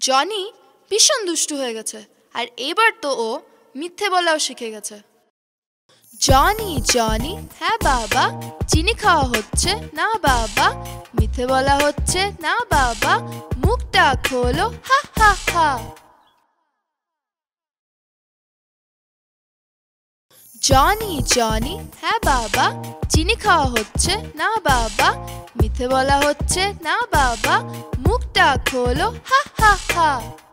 Johnny ভীষণ দুষ্টু হয়ে গেছে, আর এবার তো ও মিথ্যে বলাও শিখে গেছে। জনি জনি, হ্যাঁ বাবা, চিনি খাওয়া হচ্ছে না বাবা, মিথ্যে বলা হচ্ছে না বাবা, মুখটা খোলো, হা হা হা। জনি জনি, হ্যাঁ বাবা, চিনি খাওয়া হচ্ছে না বাবা, মিথ্যে বলা হচ্ছে না বাবা, মুখটা খোলো, হা হা হা।